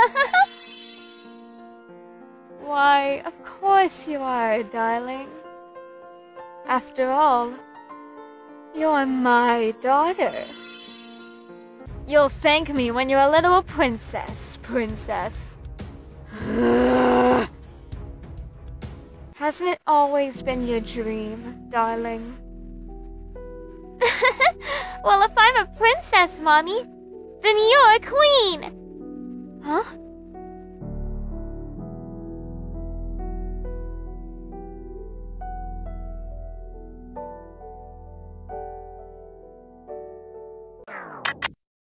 Why, of course you are, darling. After all, you're my daughter. You'll thank me when you're a little princess, Hasn't it always been your dream, darling? Well, if I'm a princess, Mommy, then you're a queen! Huh?